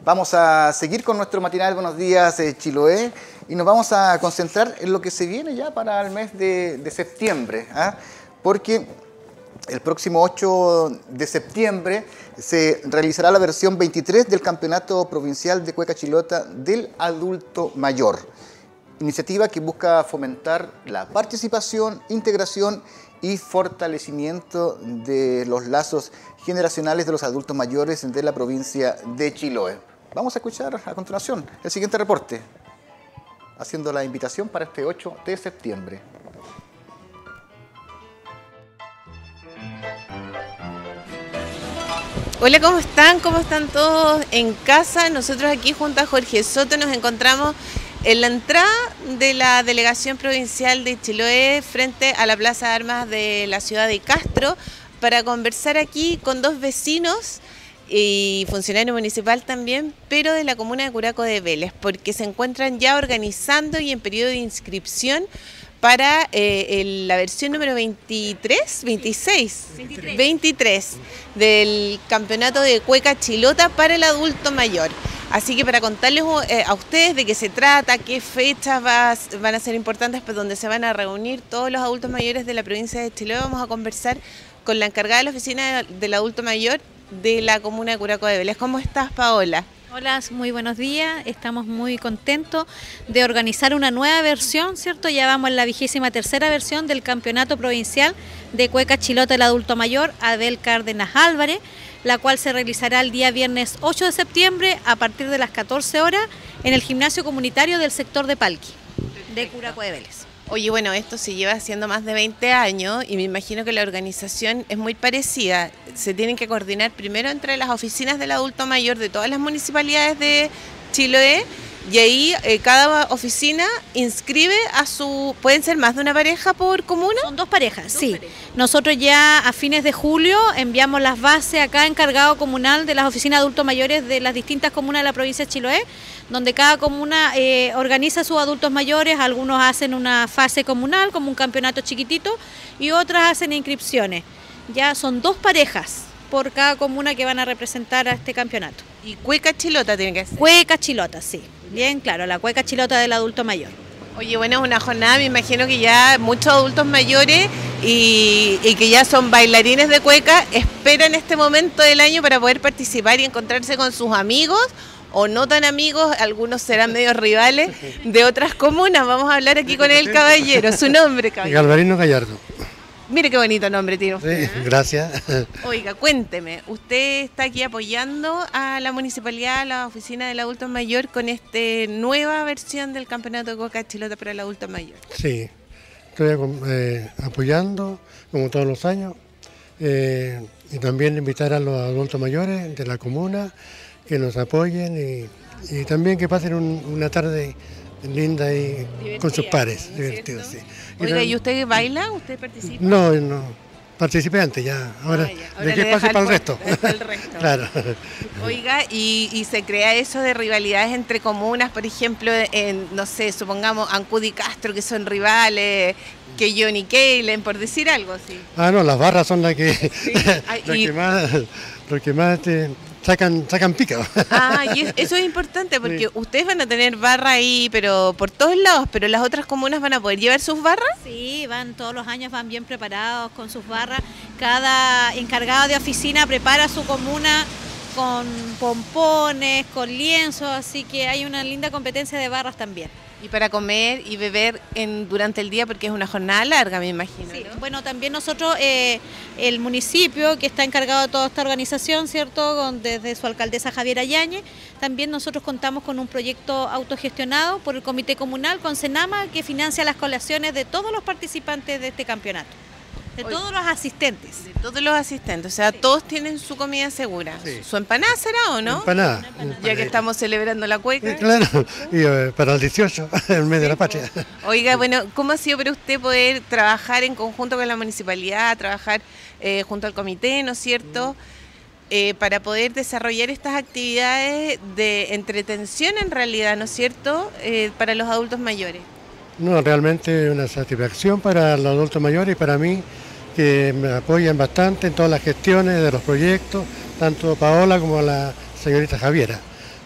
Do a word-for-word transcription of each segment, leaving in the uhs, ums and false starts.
Vamos a seguir con nuestro matinal Buenos Días eh, Chiloé y nos vamos a concentrar en lo que se viene ya para el mes de, de septiembre, ¿ah? Porque el próximo ocho de septiembre se realizará la versión veintitrés del Campeonato Provincial de Cueca Chilota del Adulto Mayor, iniciativa que busca fomentar la participación, integración y fortalecimiento de los lazos generacionales de los adultos mayores de la provincia de Chiloé. Vamos a escuchar a continuación el siguiente reporte, haciendo la invitación para este ocho de septiembre. Hola, ¿cómo están? ¿Cómo están todos en casa? Nosotros aquí junto a Jorge Soto nos encontramos en la entrada de la Delegación Provincial de Chiloé frente a la Plaza de Armas de la ciudad de Castro para conversar aquí con dos vecinos y funcionario municipal también, pero de la comuna de Curaco de Vélez, porque se encuentran ya organizando y en periodo de inscripción para eh, el, la versión número veintitrés, veintiséis, veintitrés. veintitrés del Campeonato de Cueca Chilota para el adulto mayor. Así que para contarles eh, a ustedes de qué se trata, qué fechas va, van a ser importantes, pues donde se van a reunir todos los adultos mayores de la provincia de Chiloé, vamos a conversar con la encargada de la oficina del adulto mayor de la comuna de Curaco de Vélez. ¿Cómo estás, Paola? Hola, muy buenos días. Estamos muy contentos de organizar una nueva versión, ¿cierto? Ya vamos en la vigésima tercera versión del Campeonato Provincial de Cueca Chilota del Adulto Mayor, Abel Cárdenas Álvarez, la cual se realizará el día viernes ocho de septiembre a partir de las catorce horas en el gimnasio comunitario del sector de Palqui, de Curaco de Vélez. Oye, bueno, esto se lleva haciendo más de veinte años y me imagino que la organización es muy parecida. Se tienen que coordinar primero entre las oficinas del adulto mayor de todas las municipalidades de Chiloé y ahí eh, cada oficina inscribe a su... ¿Pueden ser más de una pareja por comuna? Son dos parejas, dos sí. Parejas. Nosotros ya a fines de julio enviamos las bases acá encargado comunal de las oficinas de adultos mayores de las distintas comunas de la provincia de Chiloé, donde cada comuna eh, organiza sus adultos mayores, algunos hacen una fase comunal como un campeonato chiquitito y otras hacen inscripciones. Ya son dos parejas por cada comuna que van a representar a este campeonato. ¿Y Cueca Chilota tiene que ser? Cueca Chilota, sí. Bien claro, la Cueca Chilota del adulto mayor. Oye, bueno, es una jornada, me imagino que ya muchos adultos mayores y, y que ya son bailarines de cueca esperan este momento del año para poder participar y encontrarse con sus amigos o no tan amigos, algunos serán medios rivales de otras comunas. Vamos a hablar aquí con el caballero, su nombre, caballero. Galvarino Gallardo. Mire qué bonito nombre tiene usted. Sí, gracias. Oiga, cuénteme, usted está aquí apoyando a la municipalidad, a la oficina del adulto mayor con esta nueva versión del Campeonato de Cueca Chilota para el adulto mayor. Sí, estoy eh, apoyando como todos los años eh, y también invitar a los adultos mayores de la comuna que nos apoyen y, y también que pasen un, una tarde linda y divertida, con sus pares, ¿no? Divertido, sí. Oiga, ¿y usted baila? ¿Usted participa? No, no, participé antes ya, ahora, ah, ya. ahora de qué pase para el resto. el resto. Claro. Oiga, y, y se crea eso de rivalidades entre comunas, por ejemplo, en, no sé, supongamos Ancud y Castro, que son rivales, que Johnny Keilen, por decir algo así. Ah, no, las barras son las que, sí. ah, las y... que más, los que más te, sacan, sacan pica. Ah, y eso es importante porque sí. Ustedes van a tener barra ahí, pero por todos lados, pero las otras comunas van a poder llevar sus barras. Sí, van todos los años, van bien preparados con sus barras. Cada encargado de oficina prepara su comuna con pompones, con lienzos, así que hay una linda competencia de barras también. Y para comer y beber en, durante el día, porque es una jornada larga, me imagino. Sí, ¿no? Bueno, también nosotros, eh, el municipio que está encargado de toda esta organización, ¿cierto? Con, desde su alcaldesa Javiera Yáñez, también nosotros contamos con un proyecto autogestionado por el Comité Comunal con Senama que financia las colaciones de todos los participantes de este campeonato. De Oye, todos los asistentes. De todos los asistentes, o sea, sí. Todos tienen su comida segura. Sí. ¿Su empanada será o no? Empanada. empanada. Ya que estamos celebrando la cueca. Sí, claro, y eh, para el dieciocho, en medio sí, de la patria. Oiga, bueno, ¿cómo ha sido para usted poder trabajar en conjunto con la municipalidad, trabajar eh, junto al comité, ¿no es cierto? Eh, para poder desarrollar estas actividades de entretención en realidad, ¿no es cierto?, eh, para los adultos mayores. No, realmente una satisfacción para los adultos mayores y para mí, que me apoyan bastante en todas las gestiones de los proyectos, tanto Paola como la señorita Javiera.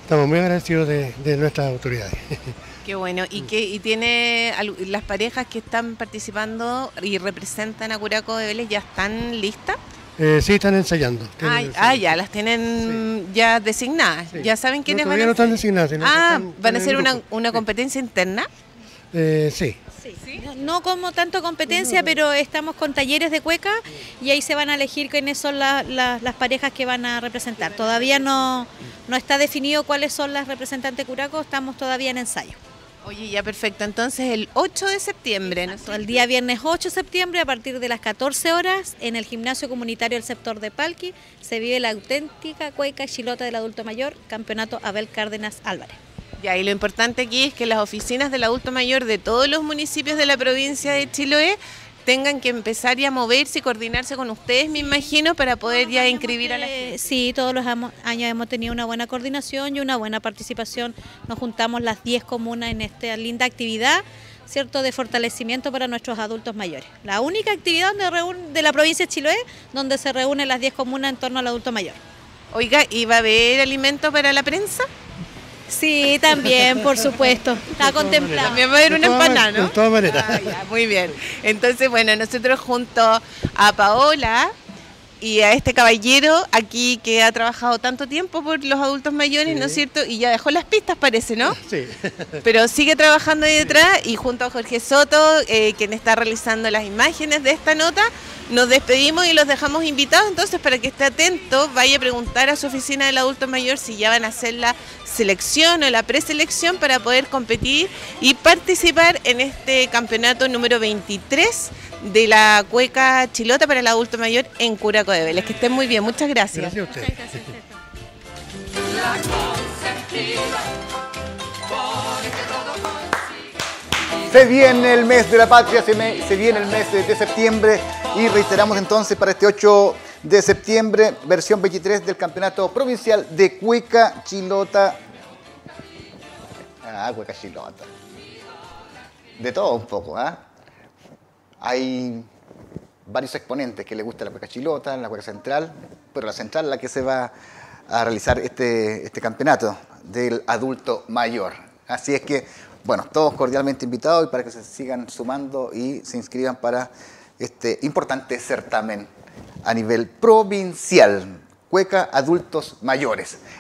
estamos muy agradecidos de, de nuestras autoridades. Qué bueno. ¿Y, qué, y tiene las parejas que están participando y representan a Curacao de Vélez ya están listas? Eh, sí, están ensayando. Ah, ah, ya, las tienen sí. ya designadas. Sí. ¿Ya saben quiénes no, van a no están designadas. Sino ah, están, ¿van a hacer una, una competencia sí. interna? Eh, sí. Sí. ¿Sí? No, no como tanto competencia, pero estamos con talleres de cueca y ahí se van a elegir quiénes son la, la, las parejas que van a representar. Todavía no, no está definido cuáles son las representantes de Curacao, estamos todavía en ensayo. Oye, ya perfecto. Entonces el ocho de septiembre, ¿no? El día viernes ocho de septiembre a partir de las catorce horas en el gimnasio comunitario del sector de Palqui se vive la auténtica cueca chilota del adulto mayor, campeonato Abel Cárdenas Álvarez. Ya, y lo importante aquí es que las oficinas del adulto mayor de todos los municipios de la provincia de Chiloé tengan que empezar ya a moverse y coordinarse con ustedes, me imagino, para poder ya inscribir a la gente. Sí, todos los años hemos tenido una buena coordinación y una buena participación. Nos juntamos las diez comunas en esta linda actividad, ¿cierto?, de fortalecimiento para nuestros adultos mayores. La única actividad donde reúne, de la provincia de Chiloé donde se reúnen las diez comunas en torno al adulto mayor. Oiga, ¿y va a haber alimento para la prensa? Sí, también, por supuesto. Está contemplado. También va a haber una empanada, ¿no? De todas maneras. Ah, ya, muy bien. Entonces, bueno, nosotros junto a Paola y a este caballero aquí que ha trabajado tanto tiempo por los adultos mayores, sí. ¿no es cierto? Y ya dejó las pistas, parece, ¿no? Sí. Pero sigue trabajando ahí detrás y junto a Jorge Soto, eh, quien está realizando las imágenes de esta nota, nos despedimos y los dejamos invitados entonces para que esté atento, vaya a preguntar a su oficina del adulto mayor si ya van a hacer la selección o la preselección para poder competir y participar en este campeonato número veintitrés de la cueca chilota para el adulto mayor en Curacao de Vélez. Que estén muy bien, muchas gracias. Gracias a usted. Se viene el mes de la patria, se, me, se viene el mes de, de septiembre y reiteramos entonces para este ocho de septiembre, versión veintitrés del campeonato provincial de cueca chilota. Ah, cueca chilota. De todo un poco, ¿ah? ¿eh? Hay varios exponentes que les gusta la cueca chilota, la cueca central, pero la central es la que se va a realizar este, este campeonato del adulto mayor. Así es que, bueno, todos cordialmente invitados y para que se sigan sumando y se inscriban para este importante certamen a nivel provincial, cueca adultos mayores.